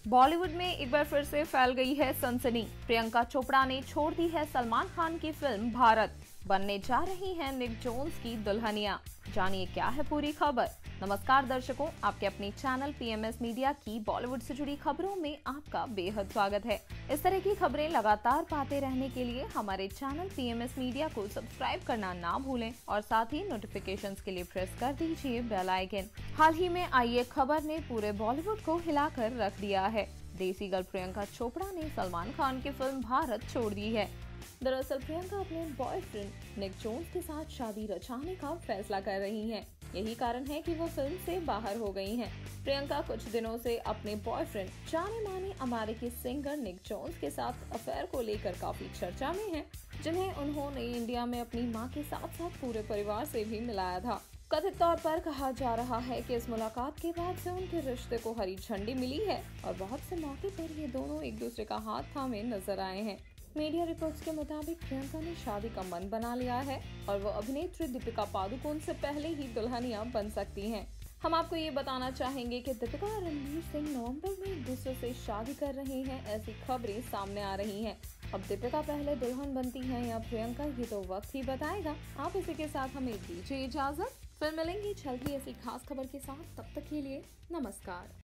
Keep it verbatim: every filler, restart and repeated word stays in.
बॉलीवुड में एक बार फिर से फैल गई है सनसनी। प्रियंका चोपड़ा ने छोड़ दी है सलमान खान की फिल्म भारत। बनने जा रही है निक जोन्स की दुल्हनिया। जानिए क्या है पूरी खबर। नमस्कार दर्शकों, आपके अपने चैनल पीएमएस मीडिया की बॉलीवुड से जुड़ी खबरों में आपका बेहद स्वागत है। इस तरह की खबरें लगातार पाते रहने के लिए हमारे चैनल पीएमएस मीडिया को सब्सक्राइब करना ना भूलें और साथ ही नोटिफिकेशंस के लिए प्रेस कर दीजिए बेल आइकन। हाल ही में आई एक खबर ने पूरे बॉलीवुड को हिलाकर रख दिया है। देसी गर्ल प्रियंका चोपड़ा ने सलमान खान की फिल्म भारत छोड़ दी है। दरअसल प्रियंका अपने बॉयफ्रेंड निक जोन्स के साथ शादी रचाने का फैसला कर रही हैं। यही कारण है कि वो फिल्म से बाहर हो गई हैं। प्रियंका कुछ दिनों से अपने बॉयफ्रेंड जाने माने अमेरिकी सिंगर निक जोन्स के साथ अफेयर को लेकर काफी चर्चा में हैं, जिन्हें उन्होंने इंडिया में अपनी मां के साथ साथ पूरे परिवार से भी मिलाया था। कथित तौर पर कहा जा रहा है कि इस मुलाकात के बाद से उनके रिश्ते को हरी झंडी मिली है और बहुत से मौके पर ये दोनों एक दूसरे का हाथ थामे नजर आए हैं। मीडिया रिपोर्ट्स के मुताबिक प्रियंका ने शादी का मन बना लिया है और वो अभिनेत्री दीपिका पादुकोण से पहले ही दुल्हनिया बन सकती हैं। हम आपको ये बताना चाहेंगे कि दीपिका और रणवीर सिंह नवंबर में एक दूसरे से शादी कर रहे हैं। ऐसी खबरें सामने आ रही हैं। अब दीपिका पहले दुल्हन बनती हैं या प्रियंका, ये तो वक्त ही बताएगा। आप इसी के साथ हमें दीजिए इजाजत। फिर मिलेंगे जल्दी ऐसी खास खबर के साथ। तब तक के लिए नमस्कार।